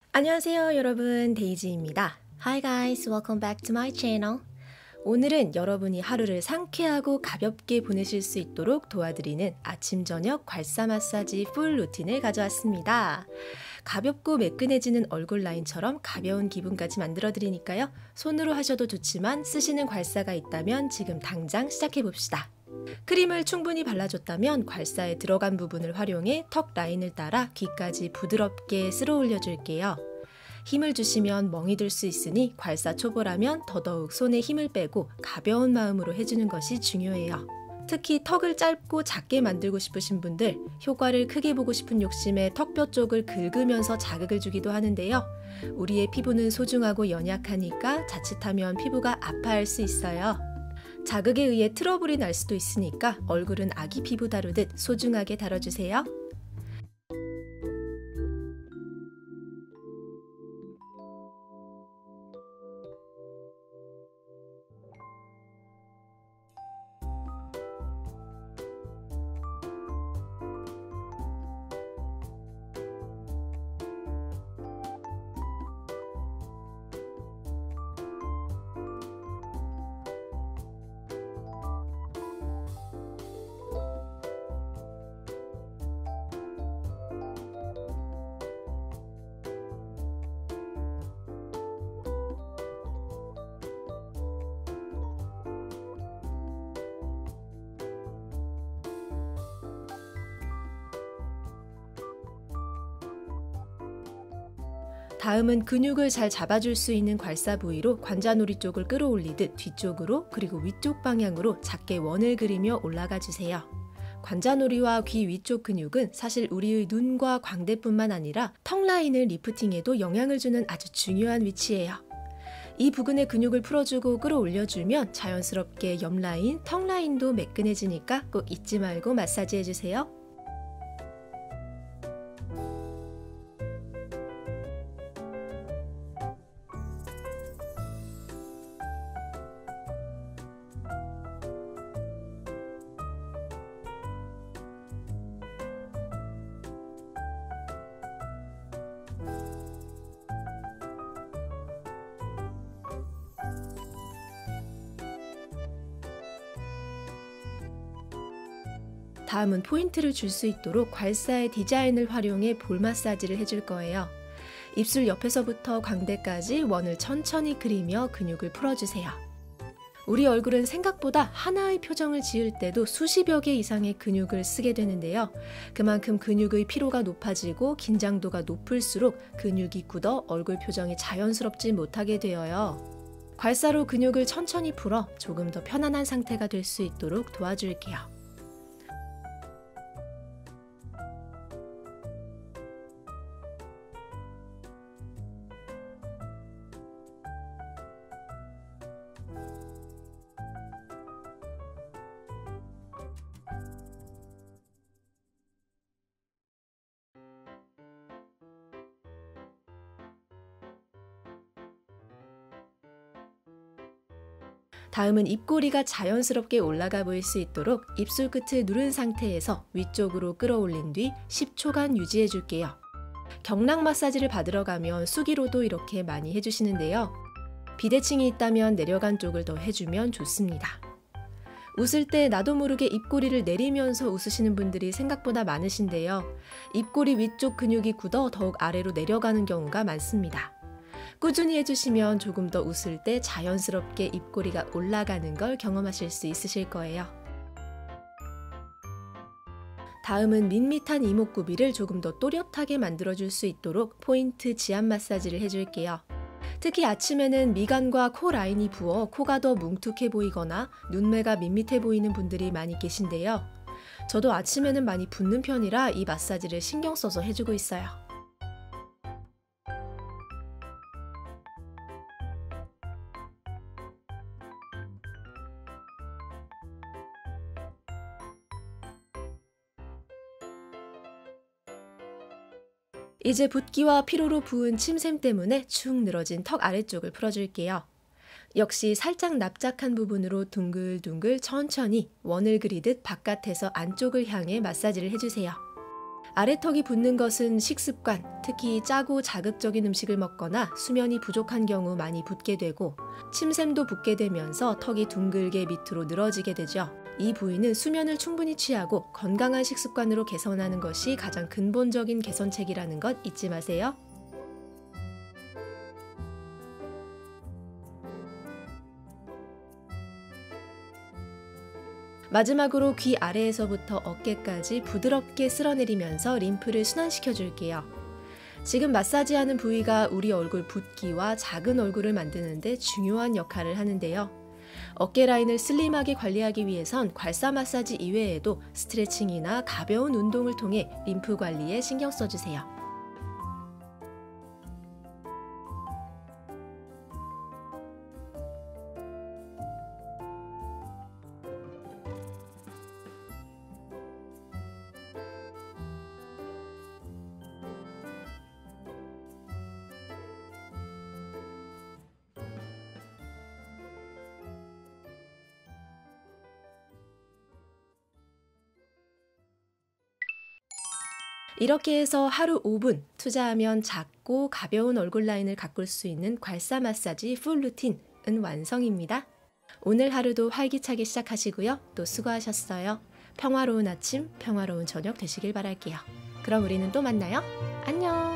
안녕하세요 여러분, 데이지입니다. Hi guys, welcome back to my channel. 오늘은 여러분이 하루를 상쾌하고 가볍게 보내실 수 있도록 도와드리는 아침 저녁 괄사 마사지 풀 루틴을 가져왔습니다. 가볍고 매끈해지는 얼굴 라인처럼 가벼운 기분까지 만들어 드리니까요. 손으로 하셔도 좋지만 쓰시는 괄사가 있다면 지금 당장 시작해 봅시다. 크림을 충분히 발라줬다면 괄사에 들어간 부분을 활용해 턱 라인을 따라 귀까지 부드럽게 쓸어 올려줄게요. 힘을 주시면 멍이 들 수 있으니 괄사 초보라면 더더욱 손에 힘을 빼고 가벼운 마음으로 해주는 것이 중요해요. 특히 턱을 짧고 작게 만들고 싶으신 분들, 효과를 크게 보고 싶은 욕심에 턱뼈 쪽을 긁으면서 자극을 주기도 하는데요. 우리의 피부는 소중하고 연약하니까 자칫하면 피부가 아파할 수 있어요. 자극에 의해 트러블이 날 수도 있으니까 얼굴은 아기 피부 다루듯 소중하게 다뤄주세요. 다음은 근육을 잘 잡아줄 수 있는 괄사 부위로 관자놀이 쪽을 끌어올리듯 뒤쪽으로 그리고 위쪽 방향으로 작게 원을 그리며 올라가 주세요. 관자놀이와 귀 위쪽 근육은 사실 우리의 눈과 광대뿐만 아니라 턱 라인을 리프팅에도 영향을 주는 아주 중요한 위치예요. 이 부근의 근육을 풀어주고 끌어올려주면 자연스럽게 옆 라인, 턱 라인도 매끈해지니까 꼭 잊지 말고 마사지 해주세요. 다음은 포인트를 줄 수 있도록 괄사의 디자인을 활용해 볼 마사지를 해줄 거예요. 입술 옆에서부터 광대까지 원을 천천히 그리며 근육을 풀어주세요. 우리 얼굴은 생각보다 하나의 표정을 지을 때도 수십여 개 이상의 근육을 쓰게 되는데요. 그만큼 근육의 피로가 높아지고 긴장도가 높을수록 근육이 굳어 얼굴 표정이 자연스럽지 못하게 되어요. 괄사로 근육을 천천히 풀어 조금 더 편안한 상태가 될 수 있도록 도와줄게요. 다음은 입꼬리가 자연스럽게 올라가 보일 수 있도록 입술 끝을 누른 상태에서 위쪽으로 끌어올린 뒤 10초간 유지해 줄게요. 경락 마사지를 받으러 가면 수기로도 이렇게 많이 해주시는데요. 비대칭이 있다면 내려간 쪽을 더 해주면 좋습니다. 웃을 때 나도 모르게 입꼬리를 내리면서 웃으시는 분들이 생각보다 많으신데요. 입꼬리 위쪽 근육이 굳어 더욱 아래로 내려가는 경우가 많습니다. 꾸준히 해주시면 조금 더 웃을 때 자연스럽게 입꼬리가 올라가는 걸 경험하실 수 있으실 거예요. 다음은 밋밋한 이목구비를 조금 더 또렷하게 만들어줄 수 있도록 포인트 지압 마사지를 해줄게요. 특히 아침에는 미간과 코 라인이 부어 코가 더 뭉툭해 보이거나 눈매가 밋밋해 보이는 분들이 많이 계신데요. 저도 아침에는 많이 붓는 편이라 이 마사지를 신경 써서 해주고 있어요. 이제 붓기와 피로로 부은 침샘 때문에 축 늘어진 턱 아래쪽을 풀어줄게요. 역시 살짝 납작한 부분으로 둥글둥글 천천히 원을 그리듯 바깥에서 안쪽을 향해 마사지를 해주세요. 아래턱이 붓는 것은 식습관, 특히 짜고 자극적인 음식을 먹거나 수면이 부족한 경우 많이 붓게 되고 침샘도 붓게 되면서 턱이 둥글게 밑으로 늘어지게 되죠. 이 부위는 수면을 충분히 취하고 건강한 식습관으로 개선하는 것이 가장 근본적인 개선책이라는 것 잊지 마세요. 마지막으로 귀 아래에서부터 어깨까지 부드럽게 쓸어내리면서 림프를 순환시켜 줄게요. 지금 마사지하는 부위가 우리 얼굴 붓기와 작은 얼굴을 만드는 데 중요한 역할을 하는데요. 어깨 라인을 슬림하게 관리하기 위해선 괄사 마사지 이외에도 스트레칭이나 가벼운 운동을 통해 림프 관리에 신경 써주세요. 이렇게 해서 하루 5분 투자하면 작고 가벼운 얼굴 라인을 가꿀 수 있는 괄사 마사지 풀 루틴은 완성입니다. 오늘 하루도 활기차게 시작하시고요. 또 수고하셨어요. 평화로운 아침, 평화로운 저녁 되시길 바랄게요. 그럼 우리는 또 만나요. 안녕!